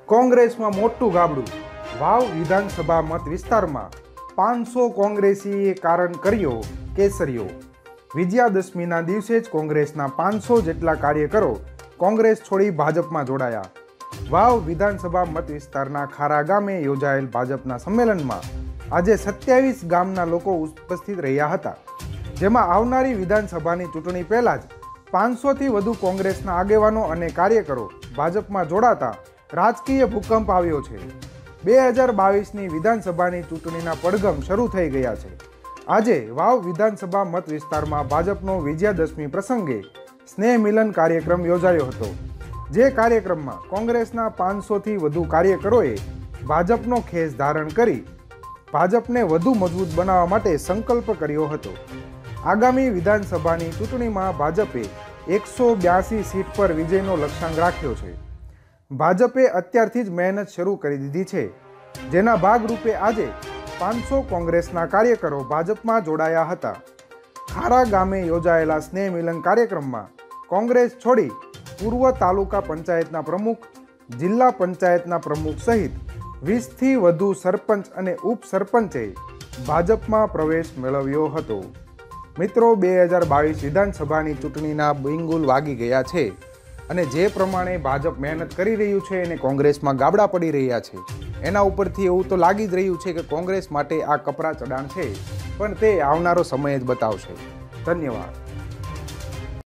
કોંગ્રેસમાં મોટું ગાબડું। વાવ વિધાનસભા મત વિસ્તારમાં 500 કોંગ્રેસીએ કારણ કર્યો કેસરીયો। વિજયાદશમીના દિવસે જ કોંગ્રેસના 500 જેટલા કાર્યકરો કોંગ્રેસ છોડી ભાજપમાં જોડાયા। વાવ વિધાનસભા મત વિસ્તારના ખારા ગામે યોજાયેલ ભાજપના સંમેલનમાં આજે 27 ગામના લોકો ઉપસ્થિત રહ્યા હતા, જેમાં આવનારી વિધાનસભાની ચૂંટણી પહેલા જ 500થી વધુ કોંગ્રેસના આગેવાનો અને કાર્યકરો ભાજપમાં જોડાતા રાજકીય ભૂકંપ આવ્યો છે। 2022ની વિધાનસભાની ચૂંટણીના પડઘમ શરૂ થઈ ગયા છે। આજે વાવ વિધાનસભા મત વિસ્તારમાં ભાજપનો વિજયાદશમી પ્રસંગે સ્નેહ મિલન કાર્યક્રમ યોજાયો હતો, જે કાર્યક્રમમાં કોંગ્રેસના 500થી વધુ કાર્યકરોએ ભાજપનો ખેસ ધારણ કરી ભાજપને વધુ મજબૂત બનાવવા માટે સંકલ્પ કર્યો હતો। આગામી વિધાનસભાની ચૂંટણીમાં ભાજપે 182 સીટ પર વિજયનો લક્ષ્યાંક રાખ્યો છે। ભાજપે અત્યારથી જ મહેનત શરૂ કરી દીધી છે, જેના ભાગરૂપે આજે 500 કોંગ્રેસના કાર્યકરો ભાજપમાં જોડાયા હતા। ખારા ગામે યોજાયેલા સ્નેહ મિલન કાર્યક્રમમાં કોંગ્રેસ છોડી પૂર્વ તાલુકા પંચાયતના પ્રમુખ, જિલ્લા પંચાયતના પ્રમુખ સહિત 20થી વધુ સરપંચ અને ઉપસરપંચે ભાજપમાં પ્રવેશ મેળવ્યો હતો। મિત્રો, 2022 વિધાનસભાની ચૂંટણીના બિંગુલ વાગી ગયા છે અને જે પ્રમાણે ભાજપ મહેનત કરી રહ્યું છે અને કોંગ્રેસમાં ગાબડા પડી રહ્યા છે, એના ઉપરથી એવું તો લાગી જ રહ્યું છે કે કોંગ્રેસ માટે આ કપરા ચડાણ છે, પણ તે આવનારો સમય જ બતાવશે। ધન્યવાદ।